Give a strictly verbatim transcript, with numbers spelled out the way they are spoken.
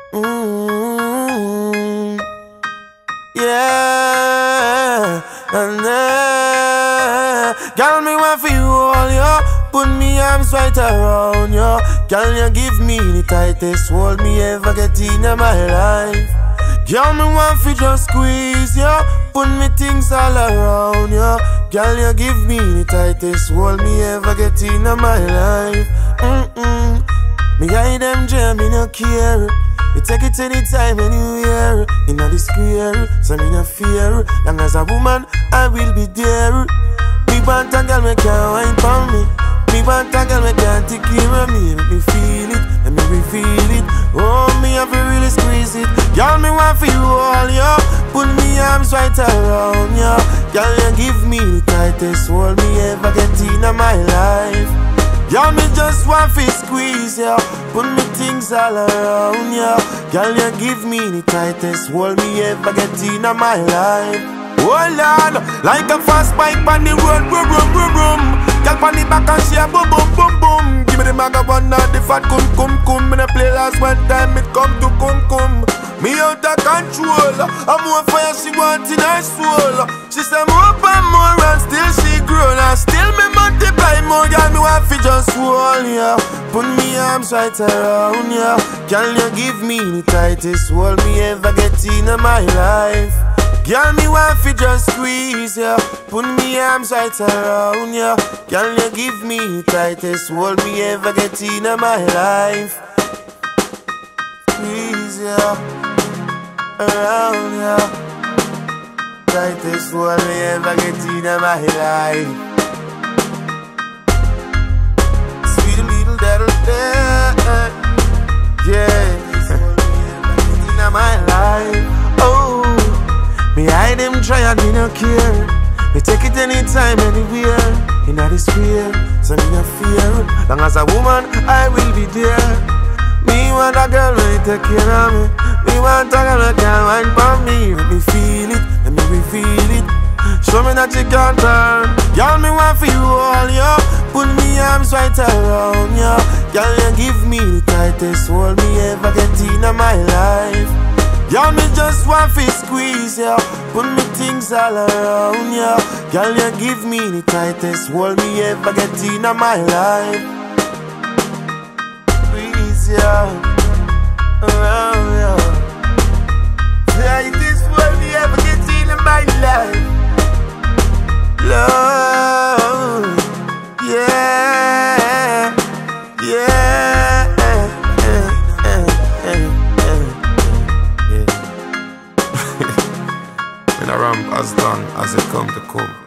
Mm-hmm. Yeah, and uh, girl, me want for you all, yo. Put me arms right around you. Girl, you give me the tightest hold me ever get in my life. Girl, me want for just squeeze you. Put me things all around you. Girl, you give me the tightest hold me ever get in my life. Mm-mm. Me hide them jam, me no care. You take it anytime, anywhere. In the square, so me no fear. Long as a woman, I will be there. Me want a girl, me can't wine for me. Me want a girl, me can't take care of me. Let me feel it, let me reveal it. Oh, me have to really squeeze it. Girl, me want for you all, yo. Put me arms right around you. Girl, you give me the tightest hold me ever get in my life. Girl, me just want to squeeze you. Put me things all around you. Girl, you give me the tightest hold me ever get in my life. Oh Lord, like a fast bike on the road, boom, boom, boom, boom. Girl, on the back and she a boom, boom, boom, boom. Give me the maga one now, the fat cum, cum, cum. Me the play last one time, it come to cum, cum. Me out of control. I'm more fire, she want in her soul. She say more and more and still she grown. And still me multiply more. Girl, me want fi just hold ya. Put me arms right around ya. Girl, you give me the tightest hold me ever get in my life. Girl, me want fi just squeeze ya. Put me arms right around ya. Girl, you give me the tightest hold me ever get in my life. Squeeze ya around ya. Tightest hold me ever get in my life. Sweet little little day, yeah. In my life, oh. Me hide them try and me no care. Me take it anytime, anywhere. In the square, so me no fear. Long as a woman, I will be there. Me want a girl when take care of me. Me want a girl that can wine for me. Let me feel it, let me reveal it. Show me that you can turn. Girl, me want for you all, yo. Put me arms right around you. Girl, you give me the tightest hold me ever get in my life. Girl, me just want to squeeze ya. Put me things all around ya. Girl, you give me the tightest hold me ever get in my life. Squeeze ya around ya. Tightest hold me ever get in my life. Love, yeah, yeah. The ramp has done as it come to come.